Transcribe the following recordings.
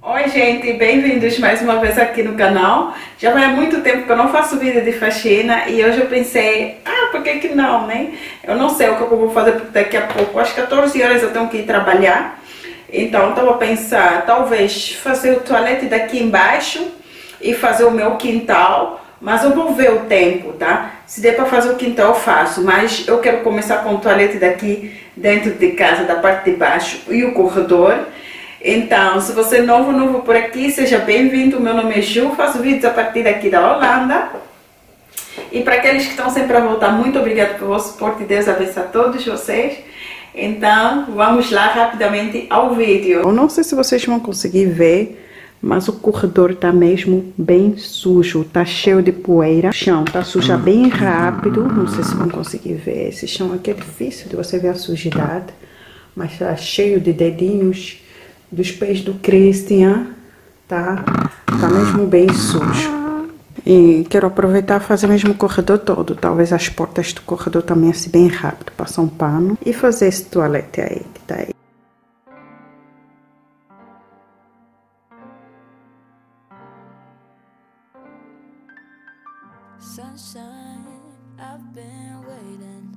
Oi gente, bem-vindos mais uma vez aqui no canal. Já vai há muito tempo que eu não faço vídeo de faxina e hoje eu pensei, por que não, né? Eu não sei o que eu vou fazer porque daqui a pouco, às 14 horas eu tenho que ir trabalhar. Então eu estava a pensar, talvez fazer o toalete daqui embaixo e fazer o meu quintal. Mas eu vou ver o tempo, tá? Se der para fazer o quintal eu faço, mas eu quero começar com o toalete daqui dentro de casa, da parte de baixo e o corredor. Então, se você é novo por aqui, seja bem-vindo. Meu nome é Ju, faço vídeos a partir daqui da Holanda. E para aqueles que estão sempre a voltar, muito obrigada pelo vosso suporte e Deus abençoe a todos vocês. Então, vamos lá rapidamente ao vídeo. Eu não sei se vocês vão conseguir ver, mas o corredor tá mesmo bem sujo, tá cheio de poeira. O chão tá sujo bem rápido, não sei se vão conseguir ver. Esse chão aqui é difícil de você ver a sujidade, mas tá cheio de dedinhos dos pés do Christian, tá mesmo bem sujo. E quero aproveitar e fazer mesmo o corredor todo, talvez as portas do corredor também assim bem rápido, passar um pano e fazer esse toalete aí, que tá aí. Sunshine, I've been waiting.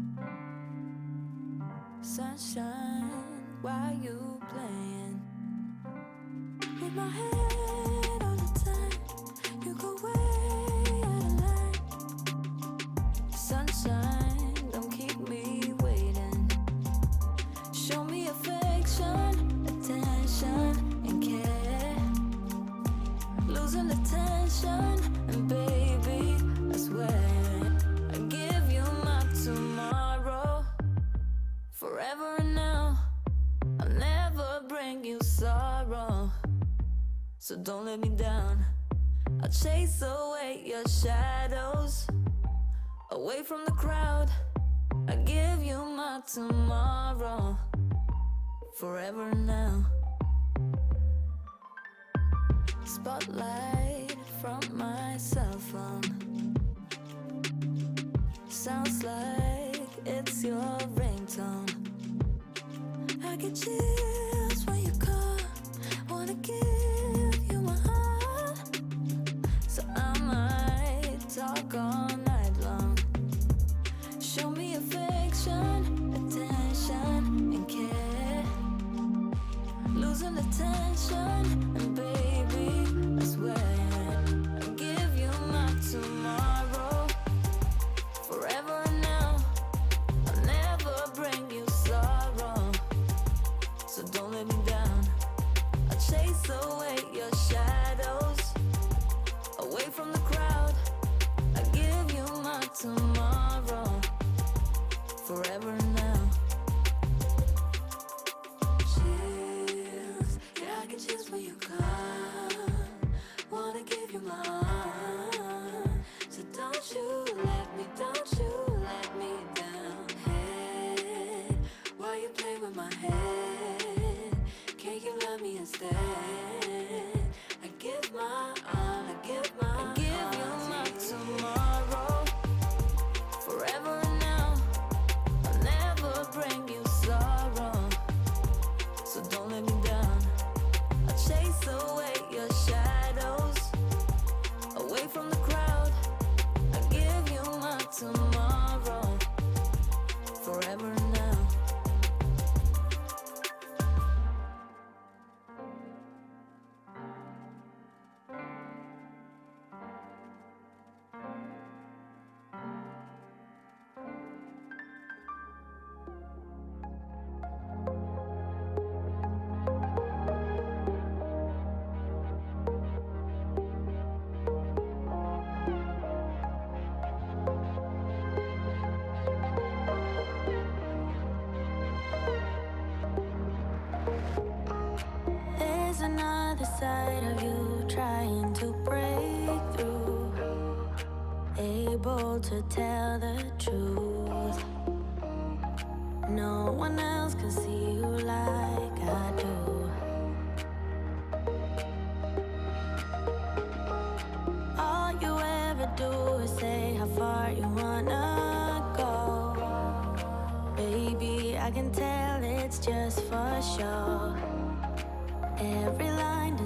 Sunshine, why you playing with my head all the time? You go way out of line. Sunshine, don't keep me waiting. Show me affection, attention, and care. Losing the tension, and baby, I swear I give you my tomorrow, forever and now. I'll never bring you sorrow, so don't let me down. I'll chase away your shadows, away from the crowd. I give you my tomorrow, forever and now. Spotlight from my cell phone, sounds like it's your ringtone. I get chills when you call, wanna give you my heart, so I might talk all night long. Show me affection, attention, and care. Losing the tension, and baby, I swear I give you my tomorrow, forever and now. I'll never bring you sorrow, so don't let me down. I'll chase away your shadows, away from the crowd. I give you my tomorrow, forever and now. Chills, yeah, I get chills when you come. Wanna give you my heart, so don't you let me down. Hey, why you play with my head? Can't you love me instead? I give my all, I give you my tomorrow, forever and now. I'll never bring you sorrow, so don't let me down. I'll chase away your shadows, away from the crowd. I give you my tomorrow, forever and now. There's another side of you trying to break through, able to tell the truth. No one else can see you like I do. All you ever do is say how far you wanna go. Baby, I can tell it's just for sure. Every line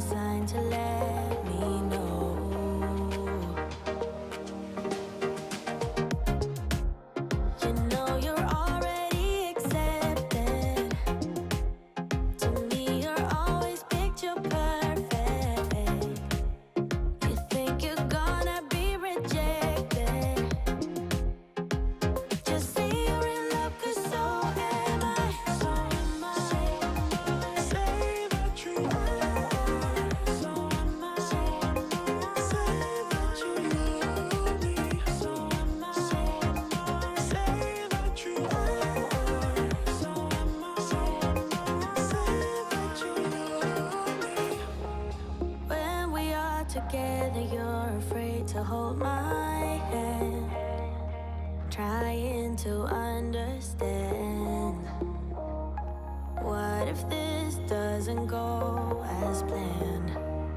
together, you're afraid to hold my hand, trying to understand. What if this doesn't go as planned?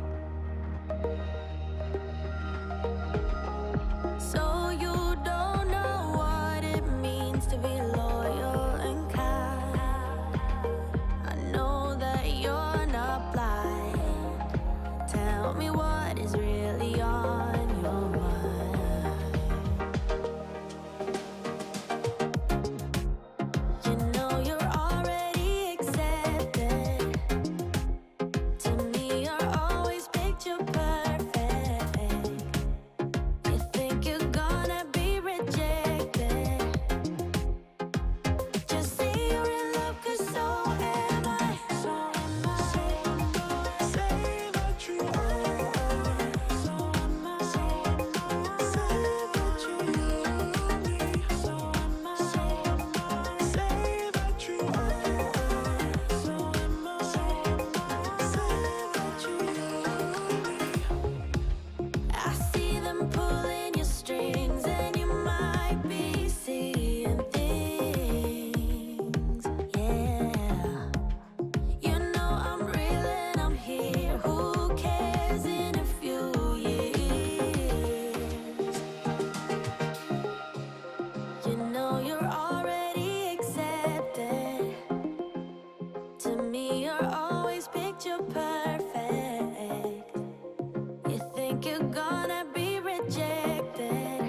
So you don't know what it means to be loyal and kind. I know that you're not blind. Tell me what is really on your mind. You know you're already accepted. To me, you're always picture perfect. You think you're gonna be rejected. Just say you're in love, 'cause so am I. So am I. Say that you are. So am I. Say that you need me. So am I. Say that you are. So am I. Say that you need me. I see them pulling your strings, and you might be seeing things. Yeah, you know I'm real and I'm here. Who cares in a few years? You know you're already accepted. To me, you're always picture perfect. You think you're gonna be rejected.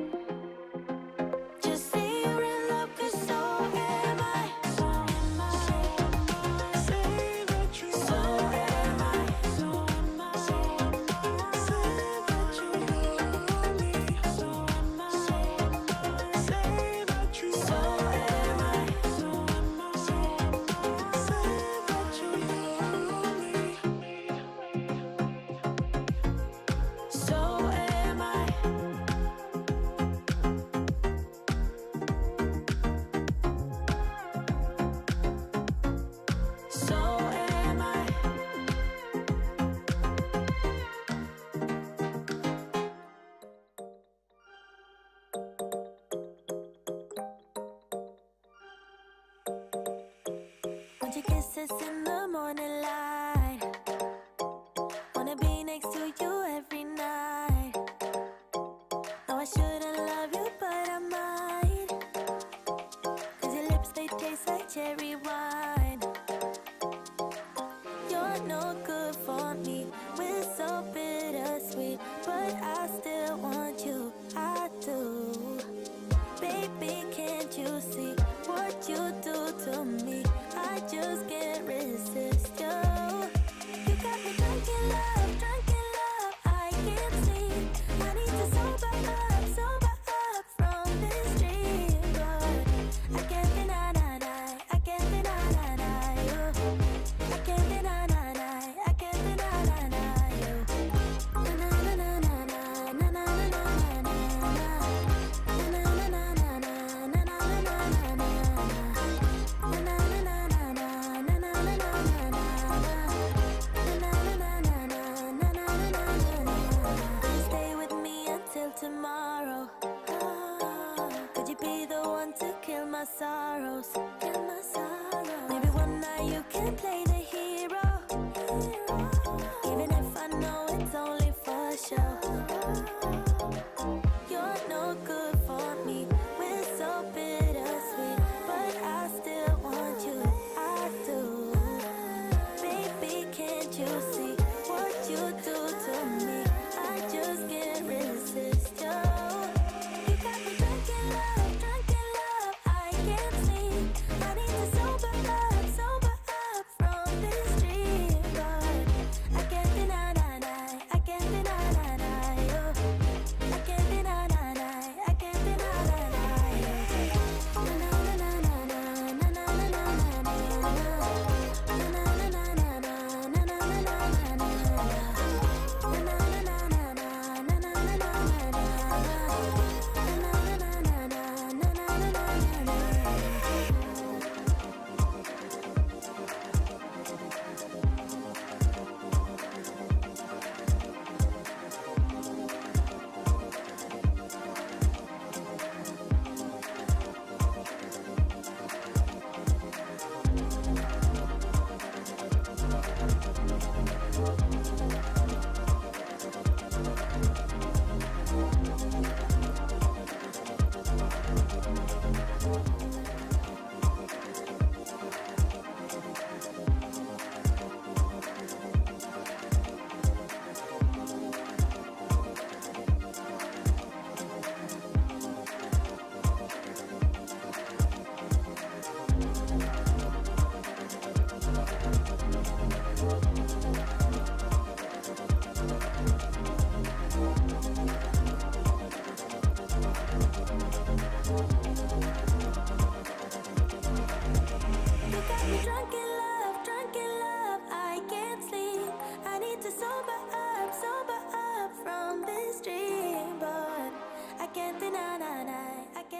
Just say you're in love, 'cause so am I. So am I. Say that you are. So am I. So am I. Say that you need me. So am I. Say that you are. So am I. So am I. Say that you need me. So am I. So am I. Want your kisses in the morning light. Wanna be next to you every night. No, I shouldn't love you, but I might. 'Cause your lips, they taste like cherry wine. You're no good for me. We're so bittersweet, but I still want you. I do. Baby, can't you see what you do to me? I just can't resist you. You got me drunk in love, I can't sleep. I need to sober up from this dream. But I can't deny I can't deny you. I can't deny I can't deny you. Na na na na na na na na na na na. Na na na na na na na na na na. Stay with me until tomorrow. Could you be the one to kill my sorrows? Maybe one night you can play the hero. Even if I know it's only for show. You're no good for me. We're so bittersweet, but I still want you. I do. Baby, can't you see what you do to me? I just can't resist you. You got me drunk in love, I can't sleep. I need to sober up from this dream. But I can't deny I can't deny you. I can't deny I can't deny you. Na na na na na na na na na na na na na na na na na na.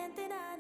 can't deny.